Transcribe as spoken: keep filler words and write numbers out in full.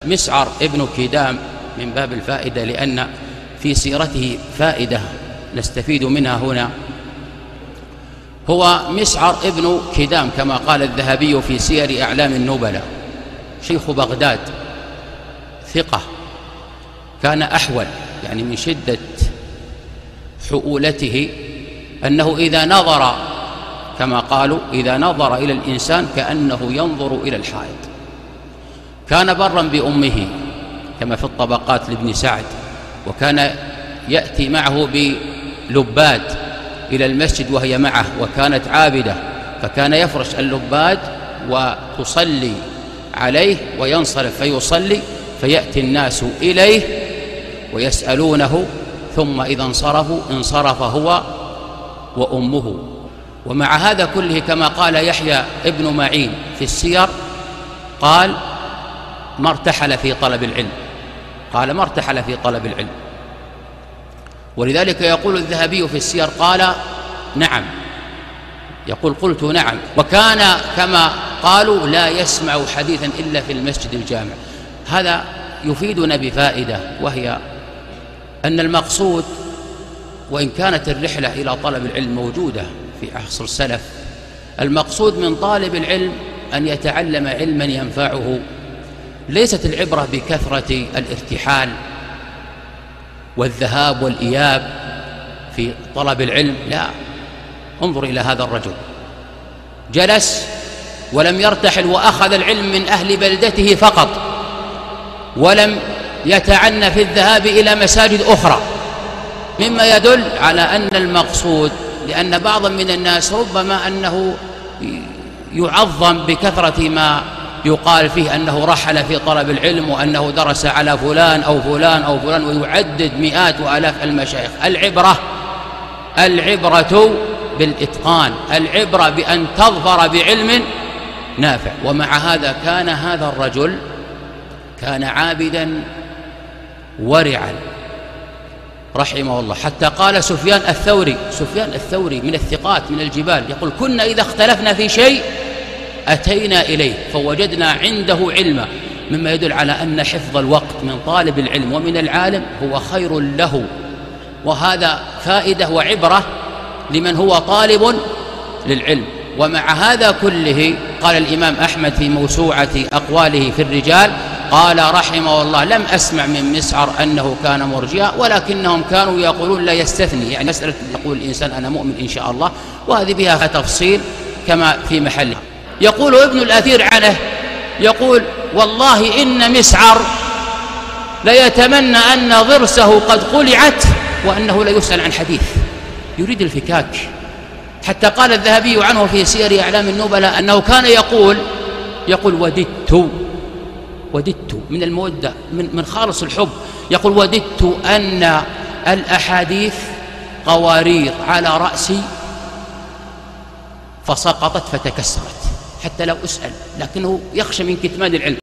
مسعر ابن كدام من باب الفائدة، لأن في سيرته فائدة نستفيد منها هنا. هو مسعر ابن كدام كما قال الذهبي في سير أعلام النبلاء، شيخ بغداد، ثقة، كان أحول، يعني من شدة حؤولته أنه إذا نظر كما قالوا إذا نظر إلى الإنسان كأنه ينظر إلى الحائط. كان برا بأمه كما في الطبقات لابن سعد، وكان يأتي معه بلباد إلى المسجد وهي معه، وكانت عابدة، فكان يفرش اللباد وتصلي عليه وينصرف فيصلي، فيأتي الناس إليه ويسألونه، ثم إذا انصرفوا انصرف هو وأمه. ومع هذا كله كما قال يحيى ابن معين في السير قال ما ارتحل في طلب العلم، قال ما ارتحل في طلب العلم. ولذلك يقول الذهبي في السير قال نعم، يقول قلت نعم، وكان كما قالوا لا يسمع حديثا إلا في المسجد الجامع. هذا يفيدنا بفائدة، وهي أن المقصود، وإن كانت الرحلة إلى طلب العلم موجودة في عصر السلف، المقصود من طالب العلم أن يتعلم علما ينفعه. ليست العبرة بكثرة الارتحال والذهاب والإياب في طلب العلم، لا. انظر إلى هذا الرجل، جلس ولم يرتحل وأخذ العلم من أهل بلدته فقط، ولم يتعنى في الذهاب إلى مساجد أخرى، مما يدل على أن المقصود، لأن بعضا من الناس ربما أنه يعظم بكثرة ما يقال فيه أنه رحل في طلب العلم وأنه درس على فلان أو فلان أو فلان، ويعدد مئات وآلاف المشايخ. العبرة العبرة بالإتقان، العبرة بأن تظفر بعلم نافع. ومع هذا كان هذا الرجل كان عابدا ورعا رحمه الله، حتى قال سفيان الثوري، سفيان الثوري من الثقات من الجبال، يقول كنا إذا اختلفنا في شيء أتينا إليه فوجدنا عنده علما، مما يدل على أن حفظ الوقت من طالب العلم ومن العالم هو خير له. وهذا فائدة وعبرة لمن هو طالب للعلم. ومع هذا كله قال الإمام أحمد في موسوعة أقواله في الرجال، قال رحمه الله لم أسمع من مسعر أنه كان مرجئا، ولكنهم كانوا يقولون لا يستثني، يعني مسألة يقول الإنسان أنا مؤمن إن شاء الله، وهذه بها تفصيل كما في محله. يقول ابن الأثير عنه، يقول والله إن مسعر ليتمنى أن ضرسه قد قلعت وأنه لا يسأل عن حديث، يريد الفكاك. حتى قال الذهبي عنه في سير أعلام النبلاء أنه كان يقول يقول وددت وددت من المودة، من, من خالص الحب، يقول وددت أن الأحاديث قوارير على رأسي فسقطت فتكسرت حتى لو أسأل، لكنه يخشى من كتمان العلم.